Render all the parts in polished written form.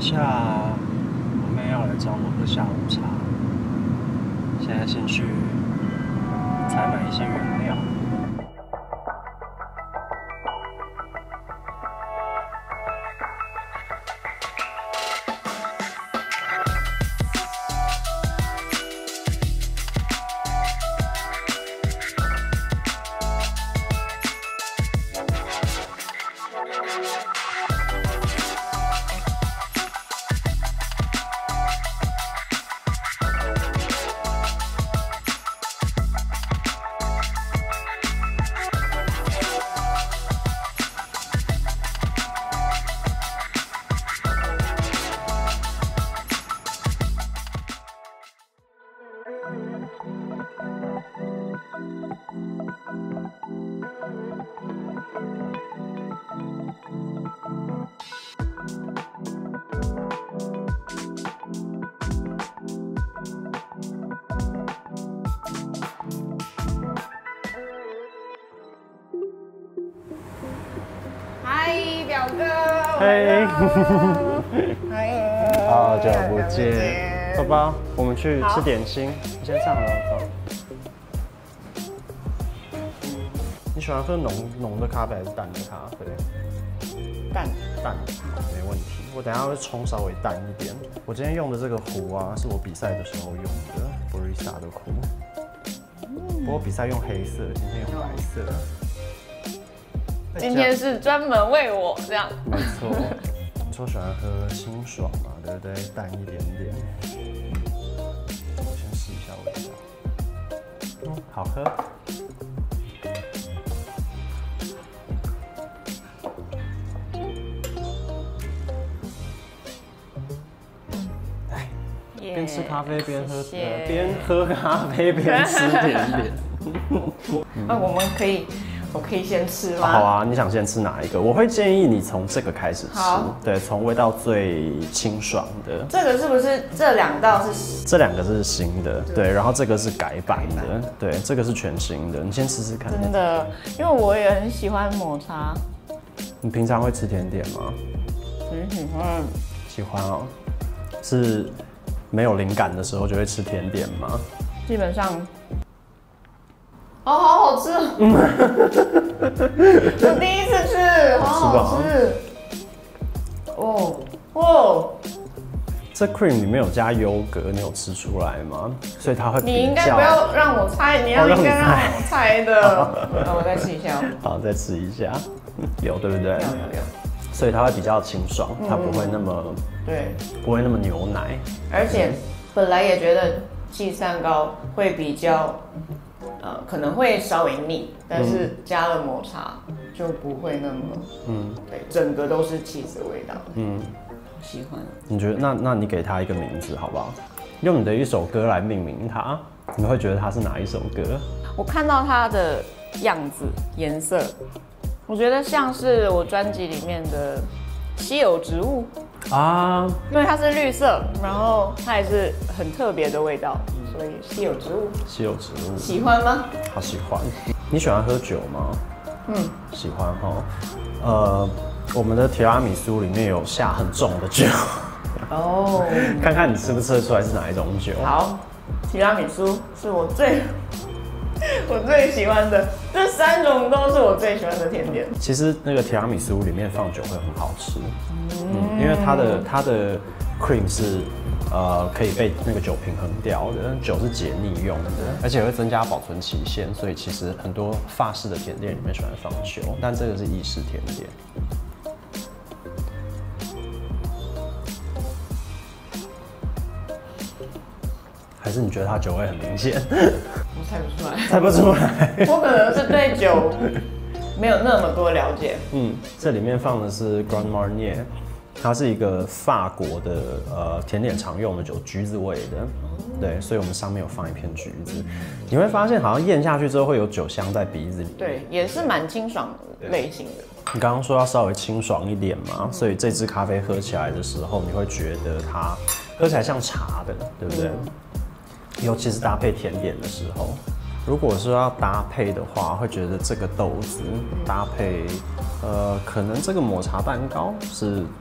下我妹要来找我喝下午茶，现在先去采买一些原料。 嗨，表哥。 嘿， 嗨， 好久不见，爸爸，我们去吃点心，你先上楼走。你喜欢喝浓的咖啡还是淡的咖啡？ 淡， 没问题。我等一下会冲稍微淡一点。我今天用的这个壶啊，是我比赛的时候用的 Barista 的壶。不过比赛用黑色，今天用白色。 今天是专门为我这样。 没错，你说喜欢喝清爽嘛，对不对？淡一点点。我先试一下味道。好喝。边吃咖啡边喝，边喝咖啡边吃甜点。 那我可以先吃吗？ 好啊，你想先吃哪一个？我会建议你从这个开始吃，对，从味道最清爽的。 这个是不是这两道是？ 这两个是新的，对，然后这个是改版的，对，这个是全新的。你先吃吃看。 真的，因为我也很喜欢抹茶。 你平常会吃甜点吗？ 很喜欢。 喜欢哦，是没有灵感的时候就会吃甜点吗？ 基本上。哦，好好吃！我第一次吃，好好吃。哦， 这 cream 里面有加优格，你有吃出来吗？所以它会比较。 你应该不要让我猜，你应该让我猜的。那我再吃一下。 好，再吃一下，有对不对？ 有。 所以它会比较清爽，它不会那么对， 不会那么牛奶。 而且本来也觉得cheese蛋糕会比较。可能会稍微腻，但是加了抹茶就不会那么，对，整个都是cheese的味道，喜欢。 你觉得那你给它一个名字好不好？用你的一首歌来命名它，你会觉得它是哪一首歌？ 我看到它的样子、颜色，我觉得像是我专辑里面的稀有植物啊，因为它是绿色，然后它也是很特别的味道。所以稀有植物，喜欢吗？ 好喜欢。你喜欢喝酒吗？喜欢哈。我们的提拉米苏里面有下很重的酒。哦。看看你吃不吃得出来是哪一种酒？ 好，提拉米苏是我最喜欢的，这3种都是我最喜欢的甜点。 其实那个提拉米苏里面放酒会很好吃，因为它的 cream 是。可以被那个酒平衡掉的，酒是解腻用的，而且会增加保存期限，所以其实很多法式的甜点里面喜欢放酒，但这个是意式甜点。还是你觉得它酒味很明显？ 我猜不出来。 猜不出来。 我可能是对酒没有那么多了解。 这里面放的是 Grand Marnier。它是一个法国的甜点常用的酒，橘子味的，对，所以我们上面有放一片橘子。你会发现好像咽下去之后会有酒香在鼻子里， 对，也是蛮清爽的类型的。 你刚刚说要稍微清爽一点嘛，所以这支咖啡喝起来的时候，你会觉得它喝起来像茶的，对不对？尤其是搭配甜点的时候。如果是要搭配的话，会觉得这个豆子搭配，可能这个抹茶蛋糕是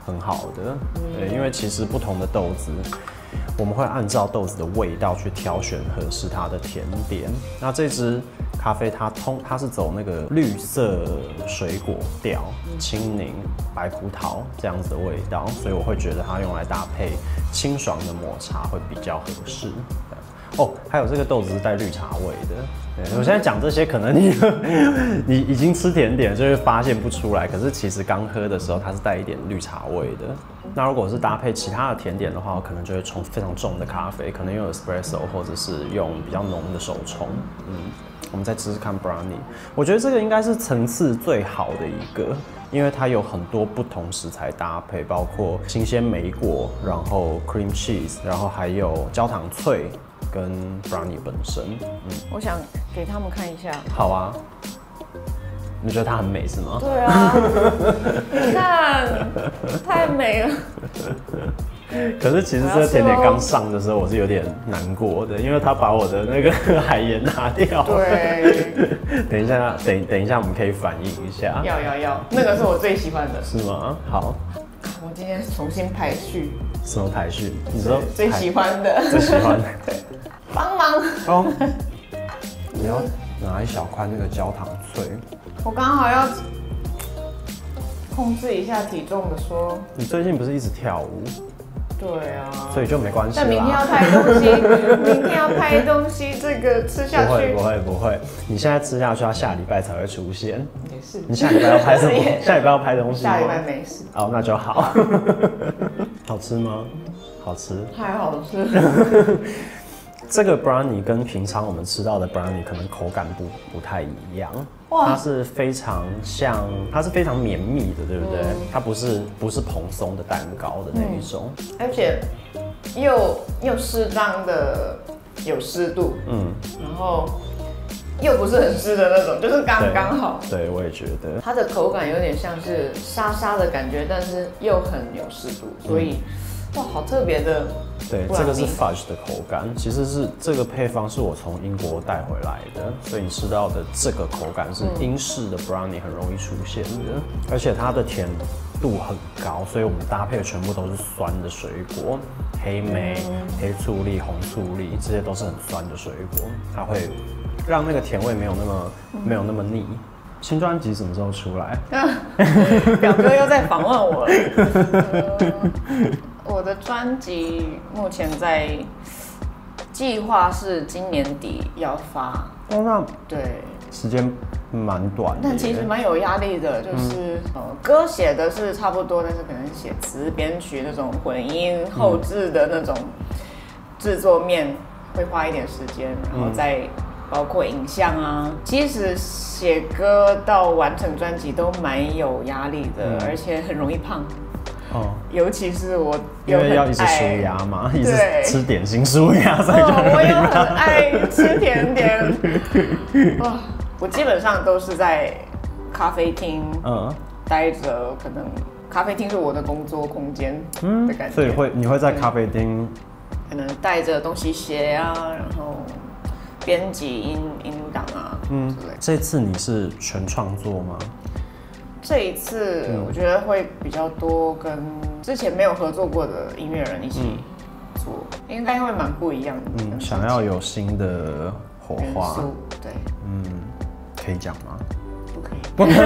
很好的。对，因为其实不同的豆子，我们会按照豆子的味道去挑选合适它的甜点。那这支咖啡它是走那个绿色水果调，青柠、白葡萄这样子的味道，所以我会觉得它用来搭配清爽的抹茶会比较合适。哦，还有这个豆子是带绿茶味的。对，我现在讲这些，可能你已经吃甜点，就会发现不出来。可是其实刚喝的时候，它是带一点绿茶味的。那如果是搭配其他的甜点的话，我可能就会冲非常重的咖啡，可能用 espresso 或者是用比较浓的手冲。我们再试试看 brownie。我觉得这个应该是层次最好的一个，因为它有很多不同食材搭配，包括新鲜莓果，然后 cream cheese， 然后还有焦糖脆。跟 brownie 本身， 我想给他们看一下。 好啊，你觉得它很美是吗？ 对啊，你看，太美了。 可是其实这个甜点刚上的时候，我是有点难过的，因为他把我的那个海盐拿掉。 对。 等一下，我们可以反映一下。 要，那个是我最喜欢的。 是吗？好。 我今天重新排序。 什么排序？你说最喜欢的。 最喜欢的。 对。帮忙。 哦。你要拿一小块那个焦糖脆。 我刚好要控制一下体重的说。 你最近不是一直跳舞？ 对啊。 所以就没关系啦。 但明天要拍东西，明天要拍东西，这个吃下去。 不会，你现在吃下去，要下礼拜才会出现。 也是。 你下礼拜要拍什么？下礼拜要拍东西吗？ 下礼拜没事。 哦，那就好。好吃吗？好吃。 太好吃。 这个 brownie 跟平常我们吃到的 brownie 可能口感不太一样，它是非常绵密的，对不对？它不是蓬松的蛋糕的那一种， 而且又适当的有湿度，然后又不是很湿的那种，就是刚刚好。 对，我也觉得它的口感有点像是沙沙的感觉，但是又很有湿度，所以哇，好特别的。 对，这个是 fudge 的口感，其实是这个配方是我从英国带回来的，所以你吃到的这个口感是英式的 brownie 很容易出现的，而且它的甜度很高，所以我们搭配的全部都是酸的水果，黑莓、黑醋栗、红醋栗，这些都是很酸的水果，它会让那个甜味没有那么腻。新专辑什么时候出来？ 表哥又在访问我了。我的专辑目前在计划是今年底要发。 哦，那对， 时间蛮短的， 但其实蛮有压力的。就是歌写的是差不多，但是可能写词、编曲那种混音、后制的那种制作面会花一点时间，然后再包括影像啊。其实写歌到完成专辑都蛮有压力的，而且很容易胖。尤其是我因为要一直舒压嘛，一直吃点心舒压，所以就我又很爱吃甜点。哇，我基本上都是在咖啡厅待着，可能咖啡厅是我的工作空间的感觉。 所以你会在咖啡厅， 可能带着东西写啊，然后编辑音档啊，之类的。 这次你是全创作吗？ 这一次我觉得会比较多跟之前没有合作过的音乐人一起做，应该会蛮不一样的。 想要有新的火花。 对。 可以讲吗？ 不可以。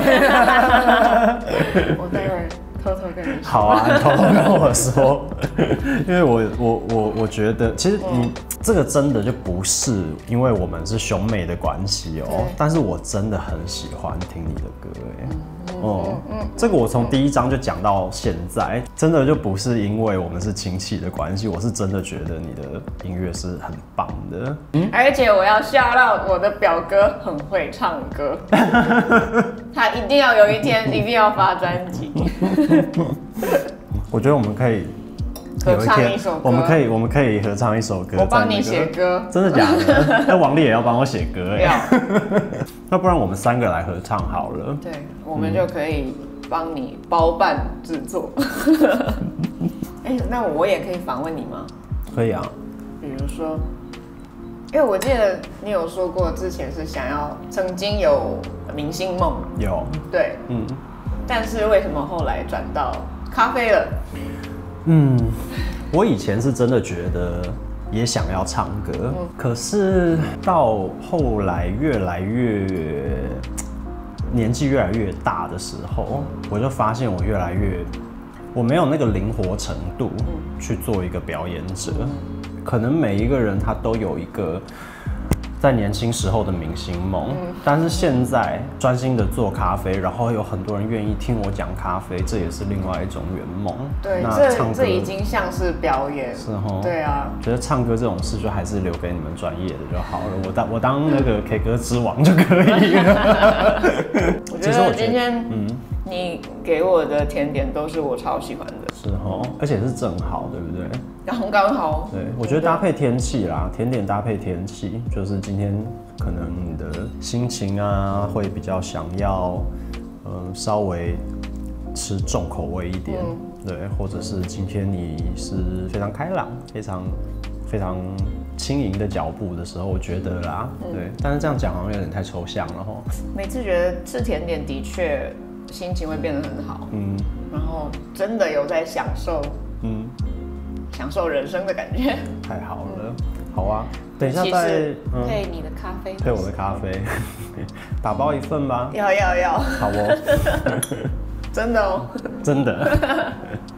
我待会儿偷偷跟你说。 好啊，你偷偷跟我说，因为我觉得其实你这个真的就不是因为我们是兄妹的关系哦，但是我真的很喜欢听你的歌哎。这个我从第一章就讲到现在，真的就不是因为我们是亲戚的关系，我是真的觉得你的音乐是很棒的。 而且我要shout out我的表哥很会唱歌，他一定要有一天一定要发专辑。 我觉得我们可以合唱一首歌， 我们可以合唱一首歌。 我帮你写歌， 真的假的？那王力也要帮我写歌哎。 要。 那不然我们3个来合唱好了。 对，我们就可以帮你包办制作。那我也可以访问你吗？ 可以啊。 比如说，因为我记得你有说过，之前是曾经有明星梦。 有。 对。但是为什么后来转到咖啡了。 我以前是真的觉得也想要唱歌，可是到后来年纪越来越大的时候，我就发现我没有那个灵活程度去做一个表演者。可能每一个人他都有一个在年轻时候的明星梦，但是现在专心的做咖啡，然后有很多人愿意听我讲咖啡，这也是另外一种圆梦。 对，这已经像是表演。是哦。对啊。 觉得唱歌这种事就还是留给你们专业的就好了，我当那个 K 歌之王就可以了。 我觉得今天你给我的甜点都是我超喜欢的。 是哦，而且是正好，对不对？ 刚好。 对，我觉得搭配天气啦，甜点搭配天气，就是今天可能你的心情啊会比较想要，稍微吃重口味一点，对，或者是今天你是非常开朗、非常轻盈的脚步的时候，我觉得啦，对。但是这样讲好像有点太抽象了吼。 每次觉得吃甜点的确心情会变得很好，然后真的有在享受人生的感觉。 太好了，好啊，等一下再配你的咖啡， 配我的咖啡，打包一份吧。 要， 好哦， 真的哦， 真的。